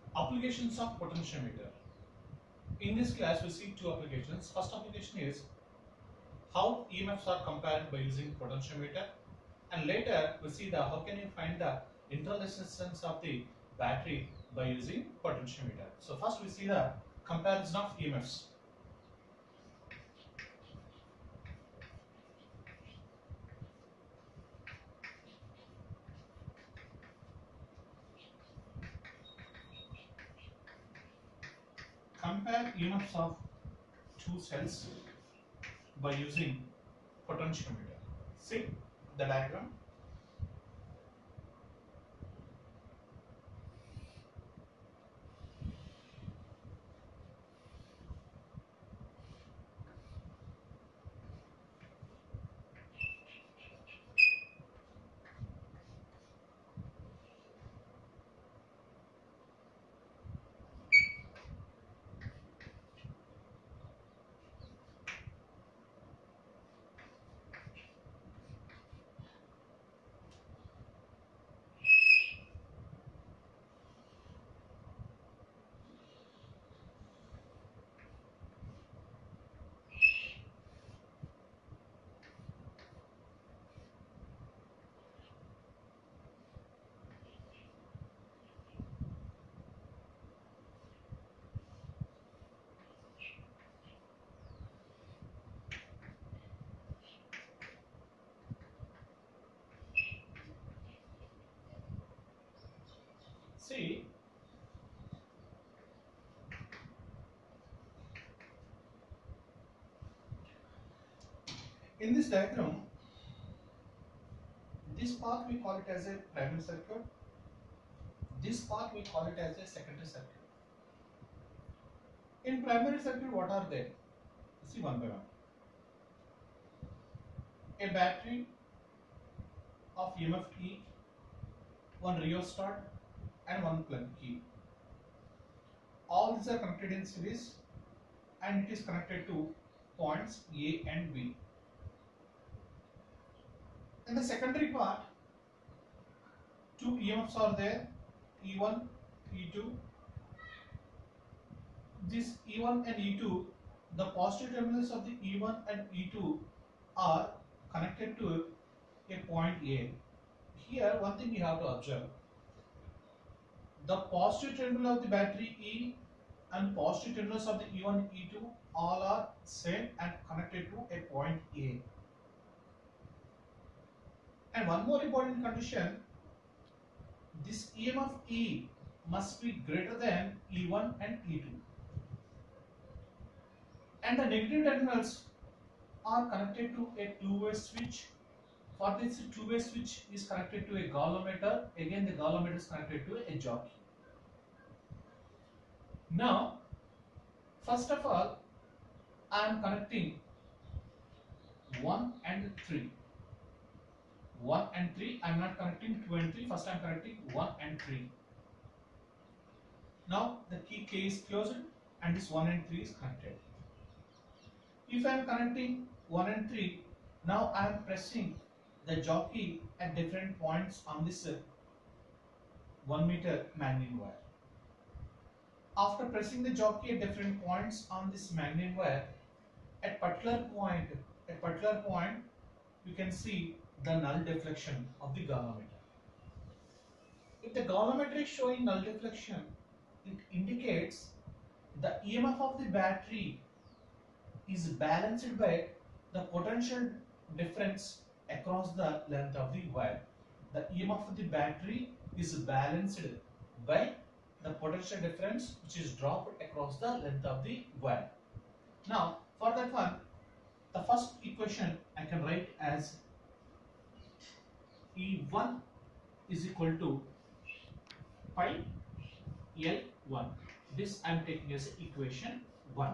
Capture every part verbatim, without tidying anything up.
Applications of potentiometer. In this class, we see two applications. First application is how E M Fs are compared by using potentiometer, and later we see the how can you find the internal resistance of the battery by using potentiometer. So first we see the comparison of E M Fs. Compare E M Fs of two cells by using potentiometer. See the diagram. See, in this diagram, this part we call it as a primary circuit, this part we call it as a secondary circuit. In primary circuit, what are they? See one by one. A battery of E M F key, one rheostat and one plug key. All these are connected in series and it is connected to points A and B. In the secondary part, two E M Fs are there, E one, E two. This E one and E two, the positive terminals of the E one and E two are connected to a point A. Here, one thing you have to observe. The positive terminal of the battery E and positive terminals of the E one and E two all are same and connected to a point A. And one more important condition, this E M F E must be greater than E one and E two. And the negative terminals are connected to a two-way switch. For this two-way switch is connected to a galvanometer. Again, the galvanometer is connected to a jockey. Now, first of all, I am connecting one and three. one and three, I am not connecting two and three. First, I am connecting one and three. Now, the key K is closed and this one and three is connected. If I am connecting one and three, now I am pressing the jockey at different points on this one meter magnesium wire. After pressing the jockey at different points on this magnesium wire, at particular point, at particular point, you can see the null deflection of the galvanometer. If the galvanometer is showing null deflection, it indicates the E M F of the battery is balanced by the potential difference across the length of the wire. The E M F of the battery is balanced by the potential difference which is dropped across the length of the wire. Now, for that one, the first equation I can write as E one is equal to pi L one. This I am taking as equation one.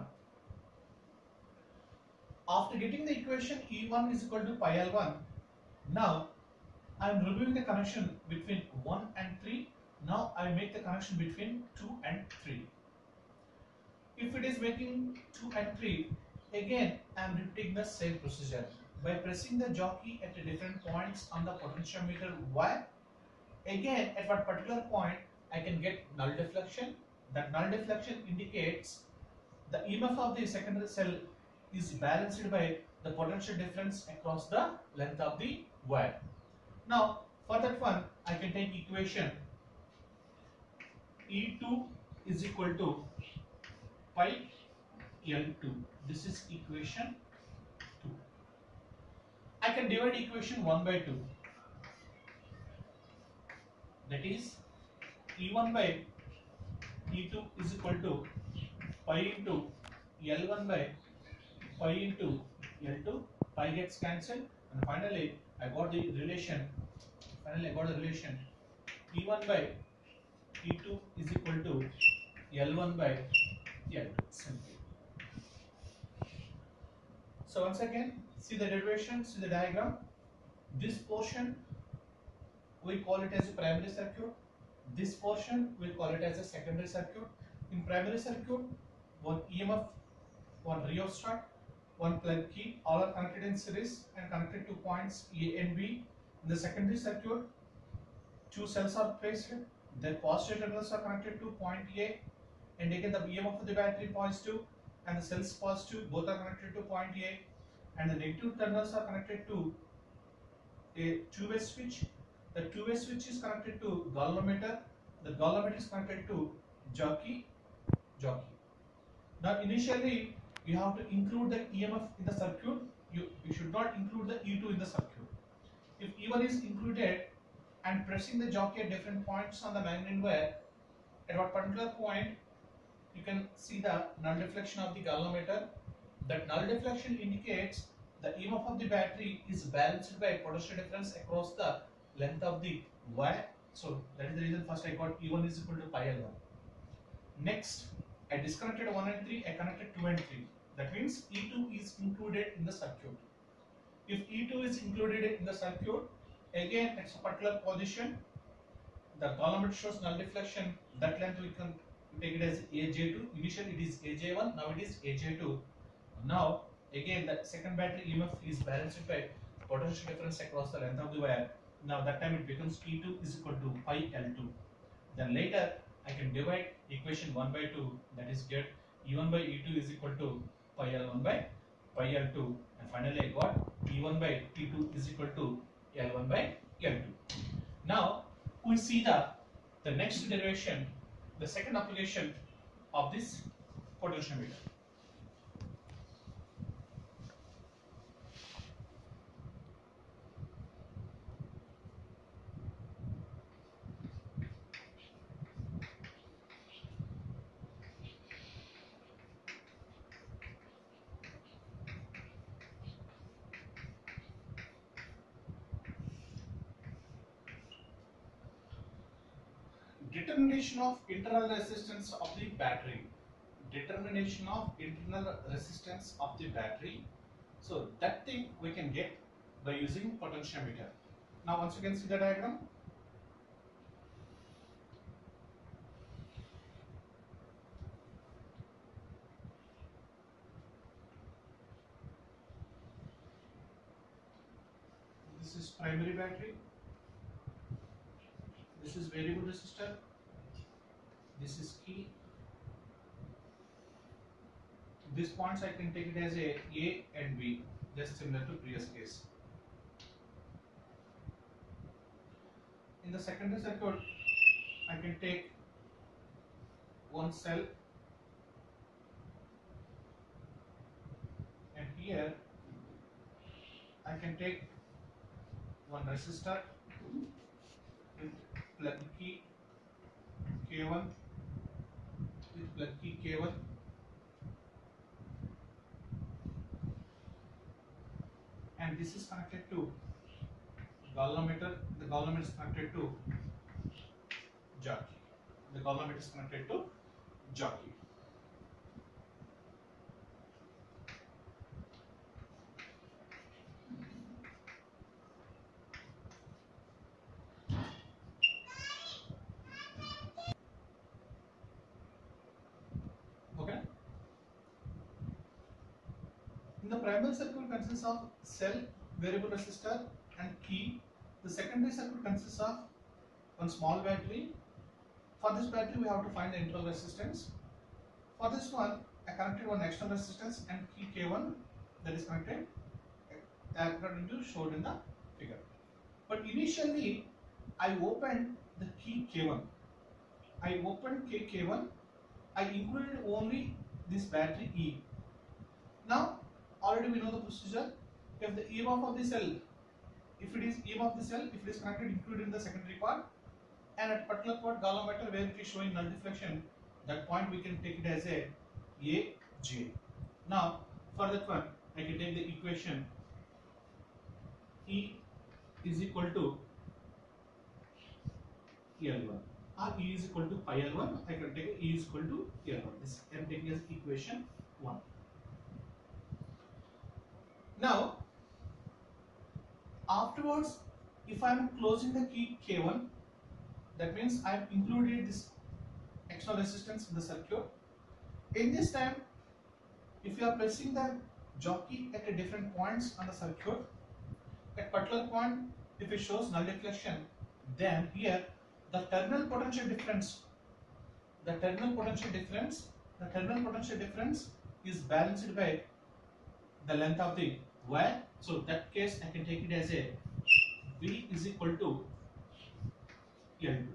After getting the equation E one is equal to pi L one, now I am removing the connection between one and three. Now I make the connection between two and three. If it is making two and three, again I am repeating the same procedure. By pressing the jockey at different points on the potentiometer wire, again at one particular point I can get null deflection That null deflection indicates the E M F of the secondary cell is balanced by the potential difference across the length of the wire. Now, for that one, I can take equation E two is equal to pi L two. This is equation two. I can divide equation one by two. That is E one by E two is equal to pi into L one by pi into L two. Pi gets cancelled, and finally I got the relation. Finally I got the relation E one by E two is equal to L one by L two. Simply. So once again, see the derivation, see the diagram. This portion we call it as a primary circuit. This portion we call it as a secondary circuit. In primary circuit, one E M F, one rheostat, one plug key, all are connected in series and connected to points A and B. In the secondary circuit, two cells are placed. Their positive terminals are connected to point A, and again the E M F of the battery positive and the cells positive, both are connected to point A, and the negative terminals are connected to a two-way switch. The two-way switch is connected to galvanometer. The galvanometer is connected to jockey. Jockey. Now initially you have to include the E M F in the circuit. You, you should not include the E two in the circuit. If E one is included and pressing the jockey at different points on the magnet wire, at what particular point you can see the null deflection of the galvanometer. That null deflection indicates the E M F of the battery is balanced by potential difference across the length of the wire. So that is the reason first I got E one is equal to pi L one. Next, I disconnected one and three, I connected two and three. That means E two is included in the circuit. If E two is included in the circuit, again at a particular position, the galvanometer shows null deflection. That length we can take it as A J two. Initially it is A J one, now it is A J two. Now again the second battery E M F is balanced by potential difference across the length of the wire. Now that time it becomes E two is equal to pi L two. Then later I can divide equation one by two, that is get E one by E two is equal to pi L one by pi L two, and finally I got E one by E two is equal to L one by L two. Now we see the the next derivation, the second application of this potentiometer. Determination of internal resistance of the battery. Determination of internal resistance of the battery. So that thing we can get by using potentiometer. Now once you can see the diagram. This is primary battery. This is variable resistor. This is key. These points I can take it as a A and B, just similar to previous case. In the secondary circuit, I can take one cell, and here I can take one resistor with plug key K one, with plug key K one, and this is connected to galvanometer. The galvanometer is connected to jockey. The galvanometer is connected to jockey. Okay. In the primary circuit consists of cell, variable resistor, and key. The secondary circuit consists of one small battery. For this battery, we have to find the internal resistance. For this one, I connected one external resistance and key K one that is connected according to showed in the figure. But initially, I opened the key K one. I opened key K one. I included only this battery E. Now, already we know the procedure. If the E M F of the cell, if it is E M F of the cell, if it is connected included in the secondary part, and at particular part galvanometer where it is showing null deflection, that point we can take it as a A J. Now, for that one, I can take the equation E is equal to L one, or E is equal to pi L one. I can take E is equal to L one. This I am taking as equation one. Now, afterwards, if I am closing the key K one, that means I have included this external resistance in the circuit. In this time, if you are pressing the jockey at a different points on the circuit, at particular point, if it shows null deflection, then here the terminal potential difference, the terminal potential difference, the terminal potential difference is balanced by the length of the wire. So that case I can take it as a V is equal to L two.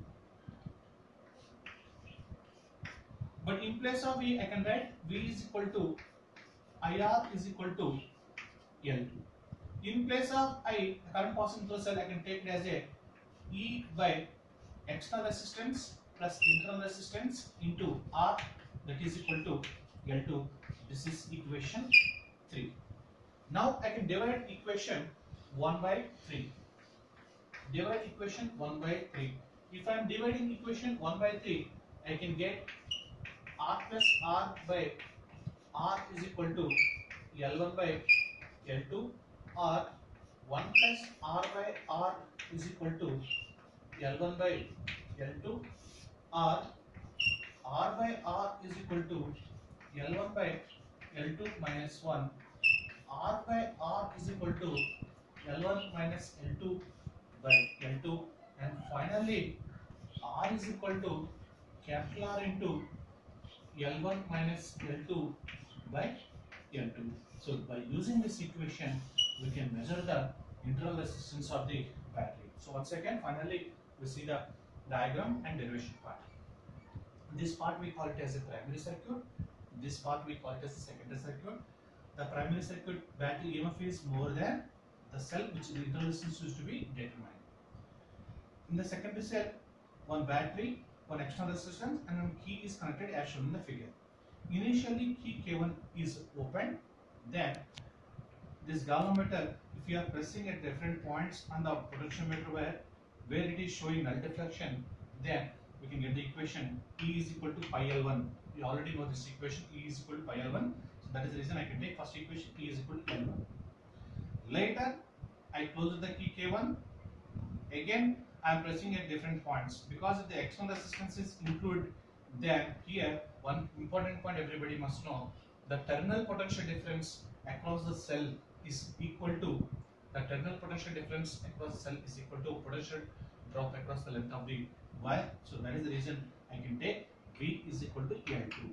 But in place of V, I can write V is equal to I R is equal to L two. In place of I, the current passing through the cell, I can take it as a E by external resistance plus internal resistance into R, that is equal to L two. This is equation three. Now I can divide equation one by three. Divide equation one by three. If I am dividing equation one by three, I can get R plus R by R is equal to L one by L two, or one plus R by R is equal to L one by L two, or R by R is equal to L one by L two minus one, R by R is equal to L one minus L two by L two, and finally R is equal to capital R into L one minus L two by L two. So by using this equation, we can measure the internal resistance of the battery. So once again, finally we see the diagram and derivation part. This part we call it as a primary circuit. This part we call it as a secondary circuit. The primary circuit battery E M F is more than the cell, which the internal resistance used to be determined. In the secondary cell, one battery, one external resistance, and one key is connected as shown in the figure. Initially, key K one is open. Then this galvanometer, if you are pressing at different points on the potentiometer wire where it is showing null deflection, then we can get the equation E is equal to pi L one. We already know this equation, E is equal to pi L one. So that is the reason I can take first equation, E is equal to L one. Later, I close the key K one. Again, I am pressing at different points. Because if the external resistance is included, then here one important point everybody must know: the terminal potential difference across the cell is equal to the terminal potential difference across the cell is equal to potential drop across the length of the wire. So that is the reason I can take V is equal to L two.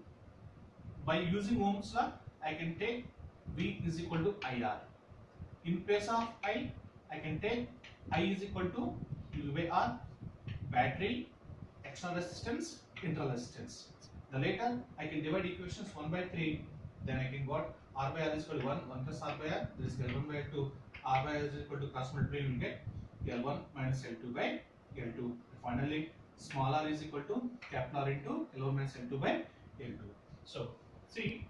By using Ohm's law, I can take V is equal to I R. In place of I, I can take I is equal to U by R, battery, external resistance, internal resistance. The later I can divide equations one by three, then I can got R by R is equal to one, one plus R by R, this is L one by L two, R by R is equal to cross multiply, you will get L one minus L two by L two. Finally, small r is equal to capital R into L one minus L two by L two. So, see,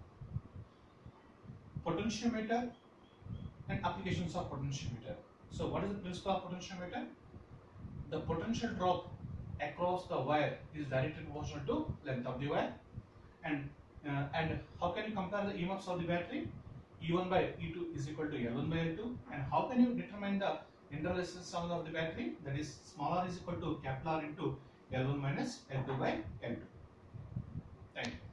potentiometer and applications of potentiometer. So, what is the principle of potentiometer? The potential drop across the wire is directly proportional to length of the wire. And uh, and how can you compare the E M Fs of the battery? E one by E two is equal to L one by L two. And how can you determine the internal resistance of the battery? That is, small r is equal to capital R into L one minus L two by L two. Thank you.